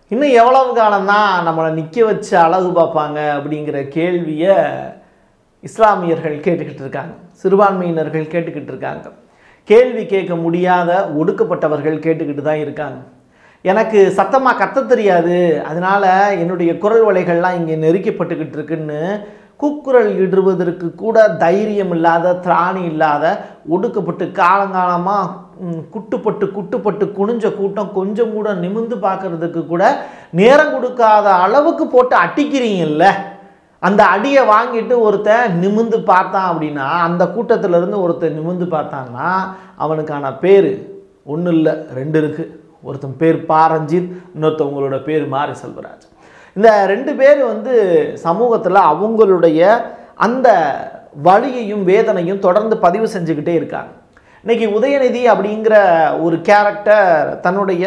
இன்னும் எவ்வளவு காலம்தான் நம்மளை நிற்க வச்சு அழகு பார்ப்பாங்க அப்படிங்கிற கேள்வியை இஸ்லாமியர்கள் கேட்டுக்கிட்டு இருக்காங்க, சிறுபான்மையினர்கள் கேட்டுக்கிட்டு இருக்காங்க, கேள்வி கேட்க முடியாத ஒடுக்கப்பட்டவர்கள் கேட்டுக்கிட்டு தான் இருக்காங்க. எனக்கு சத்தமாக கத்த தெரியாது, அதனால் என்னுடைய குரல் வலைகள்லாம் இங்கே நெருக்கப்பட்டுக்கிட்டு இருக்குன்னு கூக்குரல் இடுவதற்கு கூட தைரியம் இல்லாத, திராணி இல்லாத, ஒடுக்கப்பட்டு காலங்காலமாக குட்டுப்பட்டு குனிஞ்ச கூட்டம் கொஞ்சம் கூட நிமிந்து பார்க்கறதுக்கு கூட நேரம் கொடுக்காத அளவுக்கு போட்டு அடிக்கிறீங்கல்ல. அந்த அடியை வாங்கிட்டு ஒருத்தன் நிமிந்து பார்த்தான் அப்படின்னா, அந்த கூட்டத்திலேருந்து ஒருத்தன் நிமிந்து பார்த்தான்னா அவனுக்கான பேர் ஒன்றும் இல்லை, 2 இருக்குது. ஒருத்தன் பேர் ரஞ்சித், இன்னொருத்தவங்களோட பேர் மாரிசெல்வராஜ். இந்த 2 பேர் சமூகத்தில் அவங்களுடைய அந்த வலியையும் வேதனையும் தொடர்ந்து பதிவு செஞ்சுக்கிட்டே இருக்காங்க. இன்னைக்கு உதயநிதி அப்படிங்கிற ஒரு கேரக்டர் தன்னுடைய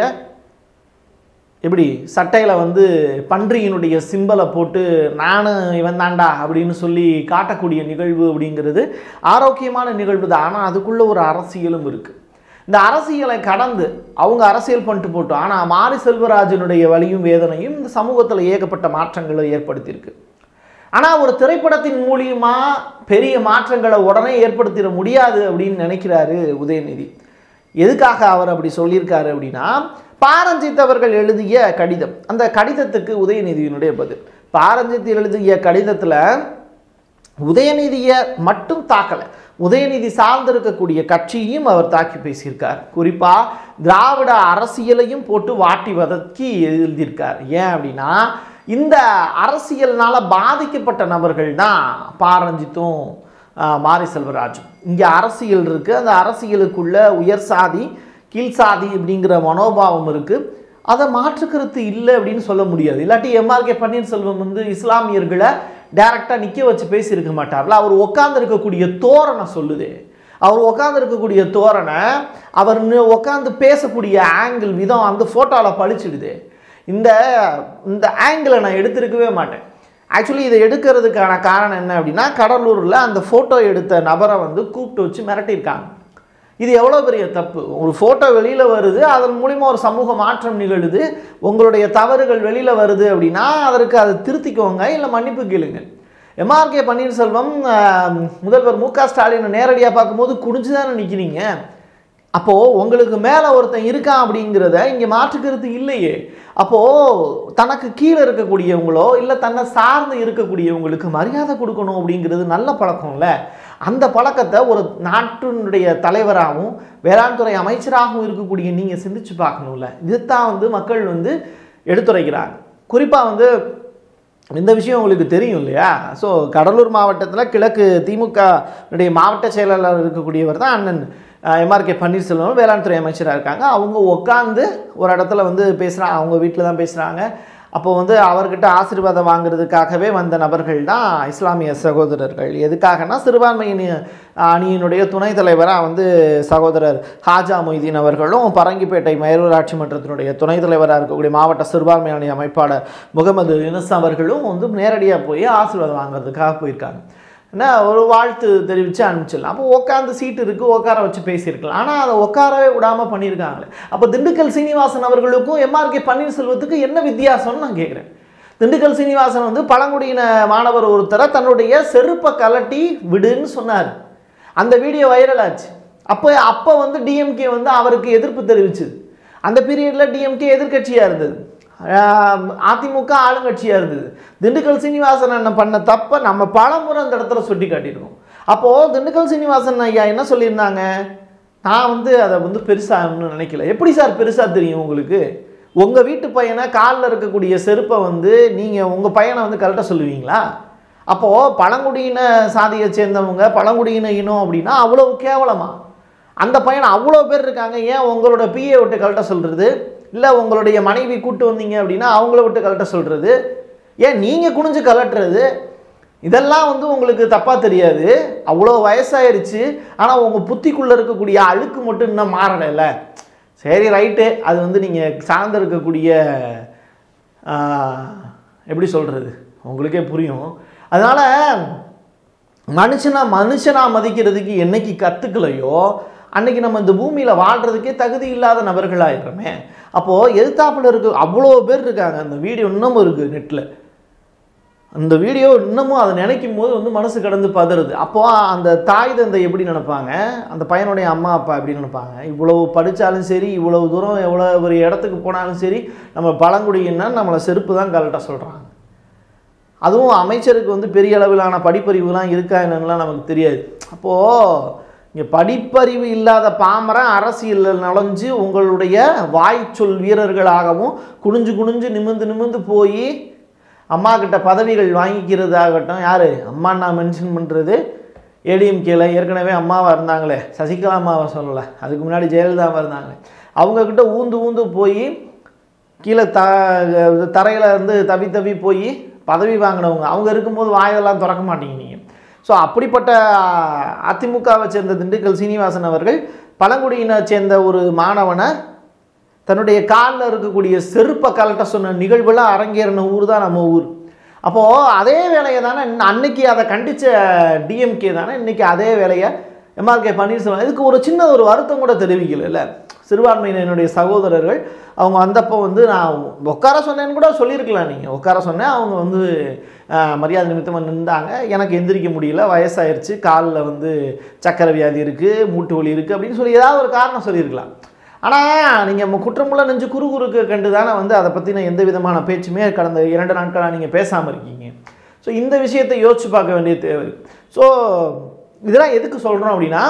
எப்படி சட்டையில் பன்றியினுடைய சிம்பலை போட்டு நானும் இவன் தாண்டா அப்படின்னு சொல்லி காட்டக்கூடிய நிகழ்வு அப்படிங்கிறது ஆரோக்கியமான நிகழ்வு தான். ஆனால் அதுக்குள்ளே ஒரு அரசியலும் இருக்குது. இந்த அரசியலை கடந்து அவங்க அரசியல் பண்ணிட்டு போட்டோம். ஆனால் மாரிசெல்வராஜனுடைய வலியும் வேதனையும் இந்த சமூகத்தில் ஏகப்பட்ட மாற்றங்களை ஏற்படுத்தியிருக்கு. ஆனால் ஒரு திரைப்படத்தின் மூலியமாக பெரிய மாற்றங்களை உடனே ஏற்படுத்திட முடியாது அப்படின்னு நினைக்கிறாரு உதயநிதி. எதுக்காக அவர் அப்படி சொல்லியிருக்காரு அப்படின்னா, ரஞ்சித் அவர்கள் எழுதிய கடிதம், அந்த கடிதத்துக்கு உதயநிதியினுடைய பதில். ரஞ்சித் எழுதிய கடிதத்தில் உதயநிதியை மட்டும் தாக்கலை, உதயநிதி சார்ந்திருக்கக்கூடிய கட்சியையும் அவர் தாக்கி பேசியிருக்கார். குறிப்பாக திராவிட அரசியலையும் போட்டு வாட்டி வதக்கி எழுதியிருக்கார். ஏன் அப்படின்னா, இந்த அரசியல்னால பாதிக்கப்பட்ட நபர்கள் தான் ரஞ்சித்தும் மாரிசெல்வராஜும். இங்கே அரசியல் இருக்குது, அந்த அரசியலுக்குள்ள உயர் சாதி கீழ் சாதி அப்படிங்கிற மனோபாவம் இருக்குது. அதை மாற்றுக்கிறது இல்லை அப்படின்னு சொல்ல முடியாது. இல்லாட்டி எம்ஆர்கே பன்னீர்செல்வம் இஸ்லாமியர்களை டைரக்டாக நிற்க வச்சு பேசியிருக்க மாட்டார்ல. அவர் உட்கார்ந்து இருக்கக்கூடிய தோரணை சொல்லுது. அவர் உட்கார்ந்து இருக்கக்கூடிய தோரணை, அவர் உட்காந்து பேசக்கூடிய ஆங்கிள் விதம் அந்த ஃபோட்டோவில் பழிச்சிடுது. இந்த ஆங்கிளை நான் எடுத்திருக்கவே மாட்டேன். ஆக்சுவலி இதை எடுக்கிறதுக்கான காரணம் என்ன அப்படின்னா, கடலூரில் அந்த ஃபோட்டோ எடுத்த நபரை கூப்பிட்டு வச்சு மிரட்டியிருக்காங்க. இது எவ்வளோ பெரிய தப்பு. ஒரு ஃபோட்டோ வெளியில் வருது, அதன் மூலிமா ஒரு சமூக மாற்றம் நிகழுது, உங்களுடைய தவறுகள் வெளியில் வருது அப்படின்னா அதற்கு அதை திருத்திக்கோங்க, இல்லை மன்னிப்பு கேளுங்க. எம்ஆர்கே பன்னீர்செல்வம் முதல்வர் மு க ஸ்டாலினை நேரடியாக பார்க்கும்போது குடிஞ்சு தானே நிற்கிறீங்க. அப்போது உங்களுக்கு மேலே ஒருத்தன் இருக்கான் அப்படிங்கிறத இங்கே மாற்றுக்கிறது இல்லையே. அப்போது தனக்கு கீழே இருக்கக்கூடியவங்களோ இல்லை தன்னை சார்ந்து இருக்கக்கூடியவங்களுக்கு மரியாதை கொடுக்கணும் அப்படிங்கிறது நல்ல பழக்கம்ல. அந்த பழக்கத்தை ஒரு நாட்டினுடைய தலைவராகவும் வேளாண் துறை அமைச்சராகவும் இருக்கக்கூடிய நீங்கள் சிந்திச்சு பார்க்கணும்ல. இதுதான் மக்கள் எடுத்துரைக்கிறாங்க. குறிப்பாக இந்த விஷயம் உங்களுக்கு தெரியும் இல்லையா? ஸோ கடலூர் மாவட்டத்தில் கிழக்கு திமுக மாவட்ட செயலாளர் இருக்கக்கூடியவர் தான் அண்ணன் எம்ஆர்கே பன்னீர்செல்வம், வேளாண் துறை அமைச்சராக இருக்காங்க. அவங்க உட்காந்து ஒரு இடத்துல பேசுகிறாங்க, அவங்க வீட்டில் தான் பேசுகிறாங்க. அப்போ அவர்கிட்ட ஆசீர்வாதம் வாங்குறதுக்காகவே வந்த நபர்கள் தான் இஸ்லாமிய சகோதரர்கள். எதுக்காகனா, சிறுபான்மையின் அணியினுடைய துணைத் தலைவராக சகோதரர் ஹாஜா மொய்தீன் அவர்களும், பரங்கிப்பேட்டை மேலூராட்சி மன்றத்தினுடைய துணைத் தலைவராக இருக்கக்கூடிய மாவட்ட சிறுபான்மை அணி அமைப்பாளர் முகமது யூனஸ் அவர்களும் நேரடியாக போய் ஆசீர்வாதம் வாங்குறதுக்காக போயிருக்காங்க. என்ன ஒரு வாழ்த்து தெரிவித்து அனுப்பிச்சிடலாம். அப்போ உட்காந்து சீட்டு இருக்குது, உட்கார வச்சு பேசியிருக்கலாம். ஆனால் அதை உட்காரவே விடாமல் பண்ணியிருக்காங்களே. அப்போ திண்டுக்கல் சீனிவாசன் அவர்களுக்கும் எம்ஆர்கே பன்னீர்செல்வத்துக்கு என்ன வித்தியாசம்னு நான் கேட்குறேன். திண்டுக்கல் சீனிவாசன் பழங்குடியின மாணவர் ஒருத்தரை தன்னுடைய செருப்பை கலட்டி விடுன்னு சொன்னார். அந்த வீடியோ வைரல் ஆச்சு. அப்போ டிஎம்கே அவருக்கு எதிர்ப்பு தெரிவிச்சுது. அந்த பீரியடில் டிஎம்கே எதிர்கட்சியாக இருந்தது, அதிமுக ஆளுங்கட்சியாக இருந்தது. திண்டுக்கல் சீனிவாசன் என்ன பண்ண தப்ப நம்ம பலமுறை அந்த இடத்துல சுட்டி காட்டியிருக்கோம். அப்போது திண்டுக்கல் சீனிவாசன் ஐயா என்ன சொல்லியிருந்தாங்க, நான் அதை பெருசாகணும்னு நினைக்கல. எப்படி சார் பெருசாக தெரியும் உங்களுக்கு? உங்கள் வீட்டு பையனை காலில் இருக்கக்கூடிய செருப்பை நீங்கள் உங்கள் பையனை கரெக்டாக சொல்லுவீங்களா? அப்போது பழங்குடியின சாதியை சேர்ந்தவங்க, பழங்குடியின இனம் அப்படின்னா அவ்வளோ கேவலமா? அந்த பையனை அவ்வளோ பேர் இருக்காங்க, ஏன் உங்களோட பிஏ விட்டு கரெக்டாக சொல்கிறது? இல்லை உங்களுடைய மனைவி கூட்டு வந்தீங்க அப்படின்னா அவங்கள விட்டு கலட்ட சொல்கிறது, ஏன் நீங்கள் குனிஞ்சு கலட்டுறது? இதெல்லாம் உங்களுக்கு தப்பாக தெரியாது. அவ்வளோ வயசாயிருச்சு, ஆனால் உங்கள் புத்திக்குள்ளே இருக்கக்கூடிய அழுக்கு மட்டும் இன்னும் மாறலைல்ல. சரி ரைட்டு, அது நீங்கள் சார்ந்து இருக்கக்கூடிய எப்படி சொல்கிறது உங்களுக்கே புரியும். அதனால் மனுஷனாக மதிக்கிறதுக்கு என்னைக்கு கற்றுக்கலையோ அன்றைக்கி நம்ம இந்த பூமியில் வாழ்கிறதுக்கே தகுதி இல்லாத நபர்களாகிடுறோமே. அப்போது எதிர்த்தாப்பில் இருக்க அவ்வளோ பேர் இருக்காங்க. அந்த வீடியோ இன்னமும் இருக்குது நெட்டில். அந்த வீடியோ இன்னமும் அதை நினைக்கும் போது வந்து மனசு கடந்து பதறுது. அப்போது அந்த தாய் தந்தை எப்படி நினைப்பாங்க, அந்த பையனுடைய அம்மா அப்பா எப்படி நினைப்பாங்க? இவ்வளவு படித்தாலும் சரி, இவ்வளவு தூரம் எவ்வளோ ஒரு இடத்துக்கு போனாலும் சரி, நம்ம பழங்குடியினா நம்மளை செருப்பு தான் கலட்ட சொல்கிறாங்க. அதுவும் அமைச்சருக்கு வந்து பெரிய அளவிலான படிப்பறிவுலாம் இருக்கா என்னன்னுலாம் நமக்கு தெரியாது. அப்போது இங்கே படிப்பறிவு இல்லாத பாமரன் அரசியலில் நுழைஞ்சு உங்களுடைய வாய்ச்சொல் வீரர்களாகவும் குனிஞ்சு குனிஞ்சு நிமிந்து போய் அம்மா கிட்ட பதவிகள் வாங்கிக்கிறதாகட்டும். யார் அம்மா நான் மென்ஷன் பண்ணுறது? ஏடிஎம்கேல ஏற்கனவே அம்மாவாக இருந்தாங்களே, சசிகலா அம்மாவை சொல்லலை, அதுக்கு முன்னாடி ஜெயலலிதாவாக இருந்தாங்களே, அவங்கக்கிட்ட ஊந்து போய் கீழே தரையில் இருந்து தவி போய் பதவி வாங்கினவங்க. அவங்க இருக்கும்போது வாயெல்லாம் திறக்க மாட்டீங்க நீங்கள். ஸோ அப்படிப்பட்ட அதிமுகவை சேர்ந்த திண்டுக்கல் சீனிவாசன் அவர்கள் பழங்குடியினை சேர்ந்த ஒரு மாணவனை தன்னுடைய காலில் இருக்கக்கூடிய செருப்பை கலட்ட சொன்ன நிகழ்வுலாம் அரங்கேறின ஊர் தான் நம்ம ஊர். அப்போது அதே வேலையை தானே அன்னைக்கு அதை கண்டித்த டிஎம்கே தானே இன்றைக்கி அதே வேலையை எம்ஆர்கே பன்னீர்செல்வம் இதுக்கு ஒரு சின்ன ஒரு வருத்தம் கூட தெரிவிக்கல. சிறுபான்மையினருடைய சகோதரர்கள் அவங்க வந்தப்போ வந்து நான் உட்கார சொன்னேன்னு கூட சொல்லியிருக்கலாம். நீங்கள் உட்கார சொன்னேன், அவங்க வந்து மரியாதை நிமித்தமாக நின்றாங்க. எனக்கு எந்திரிக்க முடியல, வயசாயிருச்சு, காலில் வந்து சக்கரை வியாதி இருக்குது, மூட்டு வலி இருக்குது அப்படின்னு சொல்லி ஏதாவது ஒரு காரணம் சொல்லியிருக்கலாம். ஆனால் நீங்கள் குற்றமுள்ள நெஞ்சு குறுகுறுக்கு கண்டு தானே வந்து அதை பற்றின எந்த விதமான பேச்சுமே கடந்த 2 நாட்களாக நீங்கள் பேசாமல் இருக்கீங்க. ஸோ இந்த விஷயத்தை யோசிச்சு பார்க்க வேண்டிய தேவை. ஸோ இதெல்லாம் எதுக்கு சொல்கிறோம் அப்படின்னா,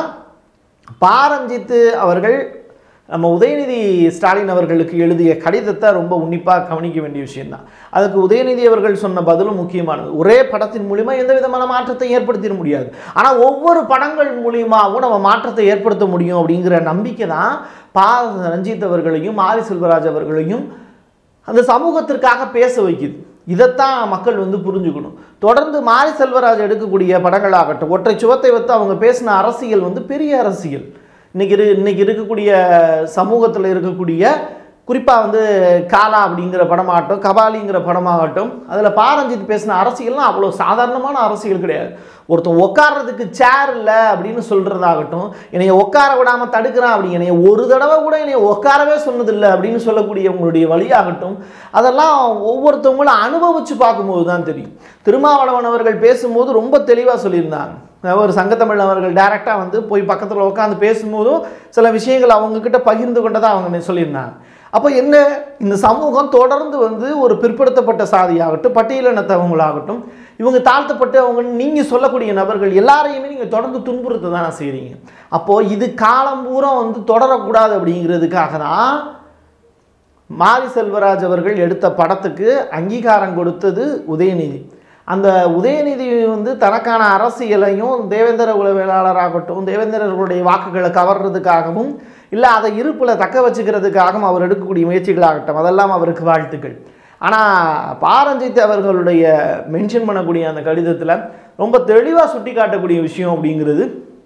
ரஞ்சித் அவர்கள் நம்ம உதயநிதி ஸ்டாலின் அவர்களுக்கு எழுதிய கடிதத்தை ரொம்ப உன்னிப்பாக கவனிக்க வேண்டிய விஷயம்தான். அதுக்கு உதயநிதி அவர்கள் சொன்ன பதிலும் முக்கியமானது. ஒரே படத்தின் மூலிமா எந்த விதமான மாற்றத்தை ஏற்படுத்திட முடியாது, ஆனால் ஒவ்வொரு படங்கள் மூலியமாகவும் நம்ம மாற்றத்தை ஏற்படுத்த முடியும் அப்படிங்கிற நம்பிக்கை தான் ரஞ்சித் அவர்களையும் மாரிசெல்வராஜ் அவர்களையும் அந்த சமூகத்திற்காக பேச வைக்குது. இதைத்தான் மக்கள் வந்து புரிஞ்சுக்கணும். தொடர்ந்து மாரிசெல்வராஜ் எடுக்கக்கூடிய படங்களாகட்டும், ஒற்றை சுவத்தை வைத்து அவங்க பேசின அரசியல் வந்து பெரிய அரசியல். இன்னைக்கு இருக்கக்கூடிய சமூகத்தில் இருக்கக்கூடிய குறிப்பாக வந்து காலா அப்படிங்கிற படமாகட்டும், கபாலிங்கிற படமாகட்டும், அதில் ரஞ்சித் பேசின அரசியல்லாம் அவ்வளோ சாதாரணமான அரசியல் கிடையாது. ஒருத்தன் உட்கார்றதுக்கு சேர் இல்லை அப்படின்னு சொல்கிறதாகட்டும், என்னைய உட்கார விடாமல் தடுக்கிறான் அப்படி, என்னைய ஒரு தடவை கூட என்னைய உட்காரவே சொன்னதில்லை அப்படின்னு சொல்லக்கூடிய உங்களுடைய வழியாகட்டும், அதெல்லாம் ஒவ்வொருத்தவங்களும் அனுபவித்து பார்க்கும்போது தான் தெரியும். திருமாவளவன் அவர்கள் பேசும்போது ரொம்ப தெளிவாக சொல்லியிருந்தாங்க. ஒரு சங்கத்தமிழ் அவர்கள் டைரெக்டாக வந்து போய் பக்கத்தில் உட்காந்து பேசும்போதும் சில விஷயங்கள் அவங்கக்கிட்ட பகிர்ந்து கொண்டதாக அவங்க சொல்லியிருந்தாங்க. அப்போ என்ன, இந்த சமூகம் தொடர்ந்து வந்து ஒரு பிற்படுத்தப்பட்ட சாதியாகட்டும், பட்டியலினத்தவங்களாகட்டும், இவங்க தாழ்த்தப்பட்டு அவங்க நீங்கள் சொல்லக்கூடிய நபர்கள் எல்லாரையுமே நீங்கள் தொடர்ந்து துன்புறுத்த தானே செய்கிறீங்க. அப்போது இது காலம் பூரா வந்து தொடரக்கூடாது அப்படிங்கிறதுக்காக தான் மாரிசெல்வராஜ் அவர்கள் எடுத்த படத்துக்கு அங்கீகாரம் கொடுத்தது உதயநிதி. அந்த உதயநிதி வந்து தனக்கான அரசியலையும் தேவேந்திர குல வேளாளராகட்டும், தேவேந்திரர்களுடைய வாக்குகளை கவர்றதுக்காகவும் இல்லை அதை இருப்பில் தக்க வச்சுக்கிறதுக்காகவும் அவர் எடுக்கக்கூடிய முயற்சிகளாகட்டும், அதெல்லாம் அவருக்கு வாழ்த்துக்கள். ஆனால் ரஞ்சித் அவர்களுடைய மென்ஷன் பண்ணக்கூடிய அந்த கடிதத்தில் ரொம்ப தெளிவாக சுட்டி காட்டக்கூடிய விஷயம் அப்படிங்கிறது,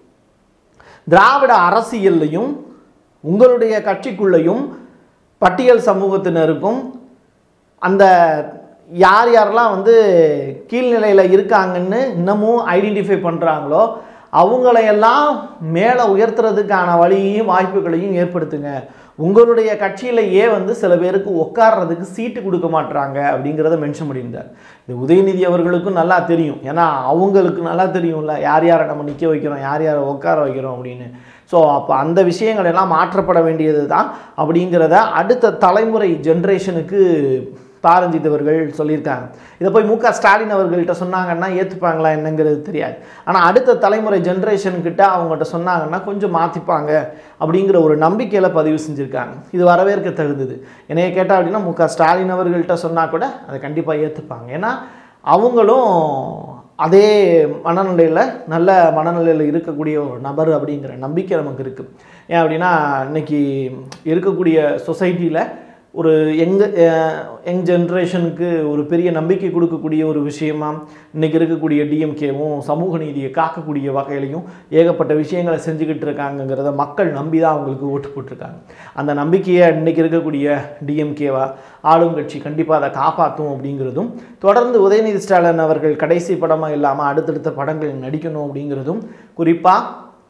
திராவிட அரசியல்லையும் உங்களுடைய கட்சிக்குள்ளேயும் பட்டியல் சமூகத்தினருக்கும் அந்த யாரெல்லாம் வந்து கீழ்நிலையில் இருக்காங்கன்னு இன்னமும் ஐடென்டிஃபை பண்ணுறாங்களோ அவங்களையெல்லாம் மேலே உயர்த்துறதுக்கான வழியையும் வாய்ப்புகளையும் ஏற்படுத்துங்க. உங்களுடைய கட்சியிலேயே வந்து சில பேருக்கு உட்கார்றதுக்கு சீட்டு கொடுக்க மாட்டுறாங்க அப்படிங்கிறத மென்ஷன் பண்ணியிருந்தார். இது உதயநிதி அவர்களுக்கும் நல்லா தெரியும், ஏன்னா அவங்களுக்கு நல்லா தெரியும்ல யார் யாரை நம்ம நிற்க வைக்கிறோம், யார் யாரை உட்கார வைக்கிறோம் அப்படின்னு. ஸோ அப்போ அந்த விஷயங்கள் எல்லாம் மாற்றப்பட வேண்டியது தான் அப்படிங்கிறத அடுத்த தலைமுறை ஜென்ரேஷனுக்கு ரஞ்சித் அவர்கள் சொல்லியிருக்காங்க. இதை போய் மு க ஸ்டாலின் அவர்கள்ட்ட சொன்னாங்கன்னா ஏற்றுப்பாங்களா என்னங்கிறது தெரியாது. ஆனால் அடுத்த தலைமுறை ஜென்ரேஷன்கிட்ட அவங்ககிட்ட சொன்னாங்கன்னா கொஞ்சம் மாற்றிப்பாங்க அப்படிங்கிற ஒரு நம்பிக்கையில் பதிவு செஞ்சுருக்காங்க. இது வரவேற்க தகுந்தது. என்னைய கேட்டால் அப்படின்னா மு க ஸ்டாலின் அவர்கள்ட்ட சொன்னால் கூட அதை கண்டிப்பாக ஏற்றுப்பாங்க. ஏன்னா அவங்களும் அதே மனநிலையில் நல்ல மனநிலையில் இருக்கக்கூடிய ஒரு நபர் அப்படிங்கிற நம்பிக்கை நமக்கு இருக்குது. ஏன் அப்படின்னா இன்றைக்கி இருக்கக்கூடிய சொசைட்டியில் ஒரு யங் ஜென்ரேஷனுக்கு ஒரு பெரிய நம்பிக்கை கொடுக்கக்கூடிய ஒரு விஷயமா இன்றைக்கி இருக்கக்கூடிய டிஎம்கேவும் சமூக நீதியை காக்கக்கூடிய வகையிலையும் ஏகப்பட்ட விஷயங்களை செஞ்சுக்கிட்டு இருக்காங்கங்கிறத மக்கள் நம்பி தான் அவங்களுக்கு ஓட்டு போட்டிருக்காங்க. அந்த நம்பிக்கையை இன்றைக்கி இருக்கக்கூடிய டிஎம்கேவா ஆளும் கட்சி கண்டிப்பாக அதை காப்பாற்றும் அப்படிங்கிறதும், தொடர்ந்து உதயநிதி ஸ்டாலின் அவர்கள் கடைசி படமாக இல்லாமல் அடுத்தடுத்த படங்கள் நடிக்கணும் அப்படிங்கிறதும், குறிப்பாக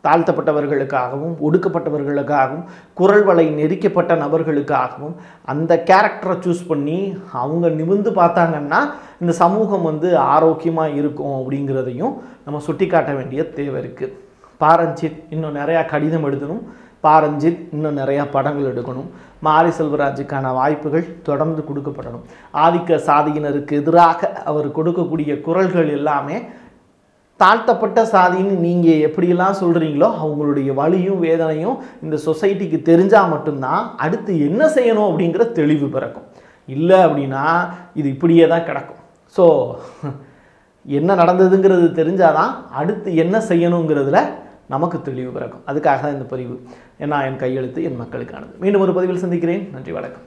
தாழ்த்தப்பட்டவர்களுக்காகவும் ஒடுக்கப்பட்டவர்களுக்காகவும் குரல் வலை நெரிக்கப்பட்ட நபர்களுக்காகவும் அந்த கேரக்டரை சூஸ் பண்ணி அவங்க நிமிர்ந்து பார்த்தாங்கன்னா இந்த சமூகம் வந்து ஆரோக்கியமாக இருக்கும் அப்படிங்கிறதையும் நம்ம சுட்டி காட்ட வேண்டிய தேவை இருக்குது. ரஞ்சித் இன்னும் நிறையா கடிதம் எழுதணும், ரஞ்சித் இன்னும் நிறையா படங்கள் எடுக்கணும், மாரிசெல்வராஜுக்கான வாய்ப்புகள் தொடர்ந்து கொடுக்கப்படணும். ஆதிக்க சாதியினருக்கு எதிராக அவர் கொடுக்கக்கூடிய குரல்கள் எல்லாமே தாழ்த்தப்பட்ட சாதின்னு நீங்கள் எப்படியெல்லாம் சொல்கிறீங்களோ அவங்களுடைய வலியும் வேதனையும் இந்த சொசைட்டிக்கு தெரிஞ்சால் மட்டும்தான் அடுத்து என்ன செய்யணும் அப்படிங்கிற தெளிவு பிறக்கும். இல்லை அப்படின்னா இது இப்படியே தான் கிடக்கும். ஸோ என்ன நடந்ததுங்கிறது தெரிஞ்சாதான் அடுத்து என்ன செய்யணுங்கிறதுல நமக்கு தெளிவு பிறக்கும். அதுக்காக தான் இந்த பதிவு. ஏன்னா என் கையெழுத்து என் மக்களுக்கானது. மீண்டும் ஒரு பதிவில் சந்திக்கிறேன். நன்றி, வணக்கம்.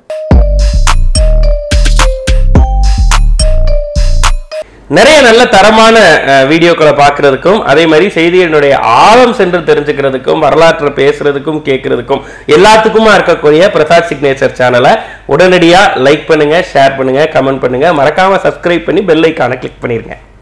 நிறைய நல்ல தரமான வீடியோக்களை பார்க்கறதுக்கும் அதே மாதிரி செய்தியினுடைய ஆழம் சென்று தெரிஞ்சுக்கிறதுக்கும் வரலாற்றை பேசுறதுக்கும் கேட்கறதுக்கும் எல்லாத்துக்குமா இருக்கக்கூடிய பிரசாத் சிக்னேச்சர் சேனலை உடனடியாக லைக் பண்ணுங்க, ஷேர் பண்ணுங்க, கமெண்ட் பண்ணுங்க, மறக்காம சப்ஸ்கிரைப் பண்ணி பெல் ஐக்கானை கிளிக் பண்ணிருங்க.